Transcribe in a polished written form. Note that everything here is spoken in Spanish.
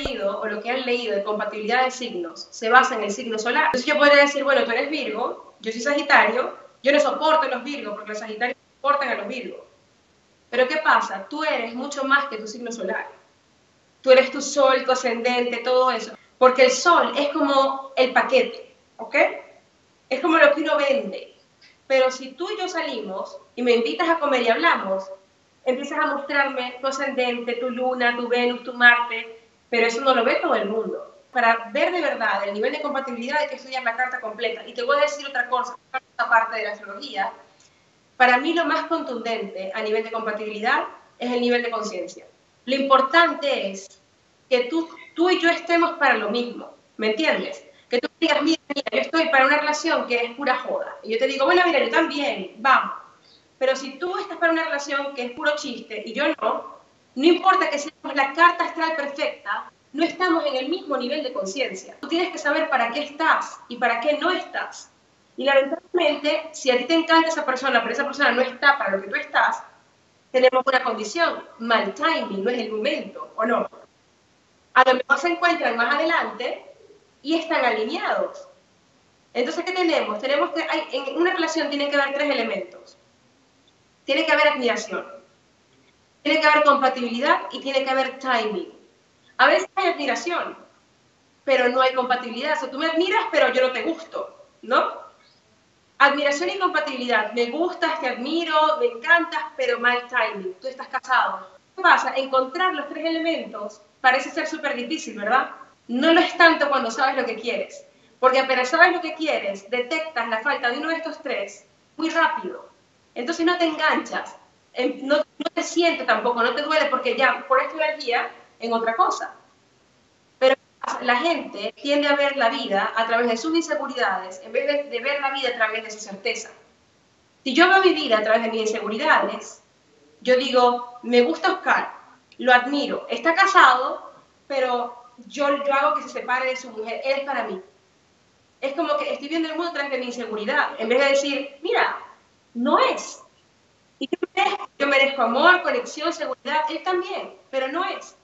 leído o lo que han leído de compatibilidad de signos se basa en el signo solar. Entonces yo podría decir, bueno, tú eres Virgo, yo soy Sagitario, yo no soporto a los Virgos porque los Sagitarios soportan a los Virgos. Pero ¿qué pasa? Tú eres mucho más que tu signo solar. Tú eres tu sol, tu ascendente, todo eso. Porque el sol es como el paquete, ¿ok? Es como lo que uno vende. Pero si tú y yo salimos y me invitas a comer y hablamos, empiezas a mostrarme tu ascendente, tu luna, tu Venus, tu Marte, pero eso no lo ve todo el mundo. Para ver de verdad el nivel de compatibilidad hay que estudiar la carta completa. Y te voy a decir otra cosa, aparte de la astrología. Para mí lo más contundente a nivel de compatibilidad es el nivel de conciencia. Lo importante es que tú y yo estemos para lo mismo, ¿me entiendes? Que tú digas, mira, yo estoy para una relación que es pura joda. Y yo te digo, bueno, mira, yo también, vamos. Pero si tú estás para una relación que es puro chiste y yo no, no importa que seamos la carta astral perfecta, no estamos en el mismo nivel de conciencia. Tú tienes que saber para qué estás y para qué no estás. Y lamentablemente, si a ti te encanta esa persona, pero esa persona no está para lo que tú estás, tenemos una condición, mal timing, no es el momento, ¿o no? A lo mejor se encuentran más adelante y están alineados. Entonces, ¿qué tenemos? Tenemos que, en una relación tienen que haber 3 elementos. Tiene que haber admiración, tiene que haber compatibilidad y tiene que haber timing. A veces hay admiración, pero no hay compatibilidad. O sea, tú me admiras, pero yo no te gusto, ¿no? Admiración y compatibilidad. Me gustas, te admiro, me encantas, pero mal timing. Tú estás casado. ¿Qué pasa? Encontrar los 3 elementos parece ser súper difícil, ¿verdad? No lo es tanto cuando sabes lo que quieres. Porque apenas sabes lo que quieres, detectas la falta de uno de estos 3 muy rápido. Entonces no te enganchas. No te sientes tampoco, no te duele porque ya pones tu energía en otra cosa. Pero la gente tiende a ver la vida a través de sus inseguridades en vez de ver la vida a través de su certeza. Si yo veo mi vida a través de mis inseguridades, yo digo, me gusta Oscar, lo admiro, está casado, pero yo hago que se separe de su mujer, él es para mí. Es como que estoy viendo el mundo a través de mi inseguridad, en vez de decir, mira, no es. Y yo merezco amor, conexión, seguridad, él también, pero no es.